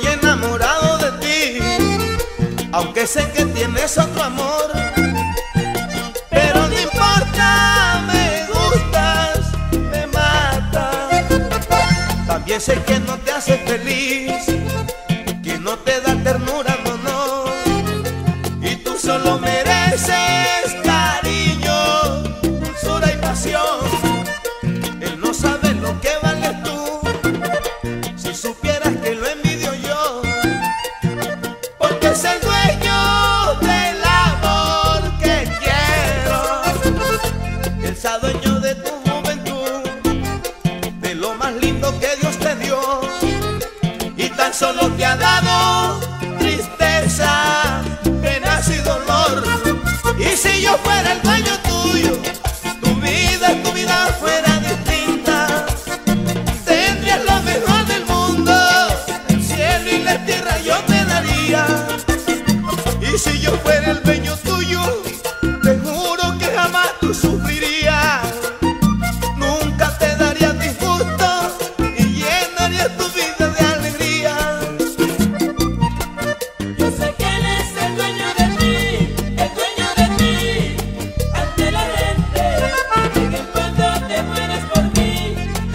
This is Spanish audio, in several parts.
enamorado de ti, aunque sé que tienes otro amor. Pero no importa, me gustas, me matas. También sé que no te hace feliz, que no te da ternura, no, no. Y tú solo mereces cariño, dulzura y pasión. Él no sabe lo que vales tú, si supieras que lo envidio yo, porque es el dueño del amor que quiero. Él es el dueño de tu juventud, de lo más lindo que Dios te dio, y tan solo te ha dado tristeza, penas y dolor. Y si yo fuera el dueño tuyo, tu vida fuera distinta. Tendrías lo mejor del mundo, el cielo y la tierra yo te daría. Y si yo fuera el dueño tuyo, te juro que jamás tú sufrirías. Nunca te daría disgusto y llenarías tu vida de alegría. Yo sé que Él es el dueño de ti, ante la gente. En el fondo te mueres por mí,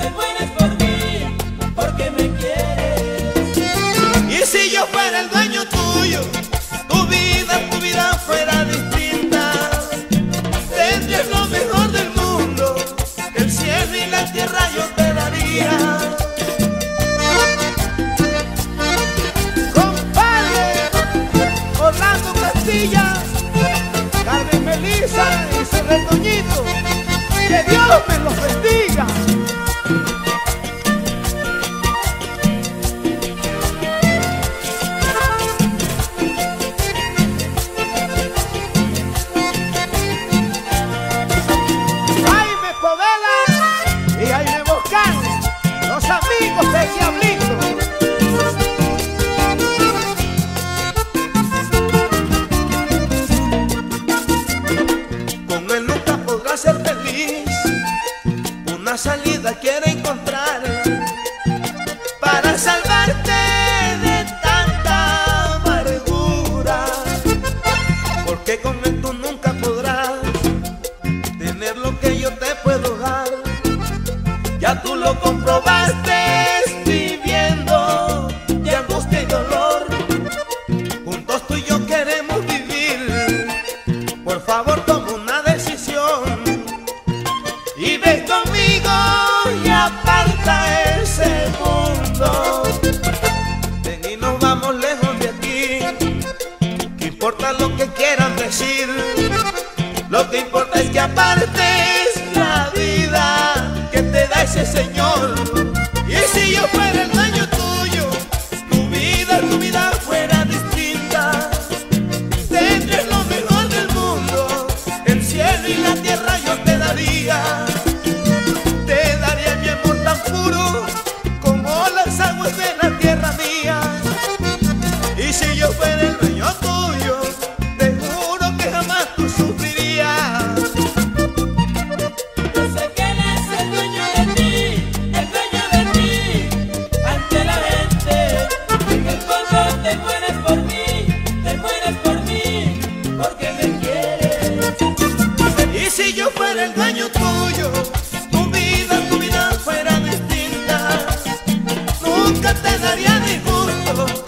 porque me quieres. Y si yo fuera el dueño tuyo, tu vida fuera distinta. Tendrías lo mejor del mundo, el cielo y la tierra yo te daría. Compadre Orlando Castilla, Carmen Melissa y su retoñito, que Dios me los bendiga. Jaime Poveda y Jaime Boscan, los amigos del Diablito. Con él nunca podrás ser feliz, una salida quiere encontrar para salvarte de tanta amargura, porque con él tú nunca podrás tener lo que yo te puedo dar. Ya tú lo comprobaste viviendo de angustia y dolor. Juntos tú y yo queremos vivir, por favor toma una decisión y ven conmigo y aparta ese mundo. Ven y nos vamos lejos de aquí, que importa lo que quieran decir. Lo que importa es que apartes la vida que te da ese Señor. Y si yo fuera el dueño tuyo, tu vida fuera distinta. Tendrías lo mejor del mundo, el cielo y la tierra yo te daría. Te daría mi amor tan puro como las aguas de la tierra mía. Y si yo fuera el dueño tuyo, te juro que jamás tú sufrirías. Yo sé que Él es el dueño de ti, ante la gente. En el fondo te mueres por mí, porque me quieres. Y si yo fuera el dueño tuyo, tu vida fuera distinta. Nunca te daría disgusto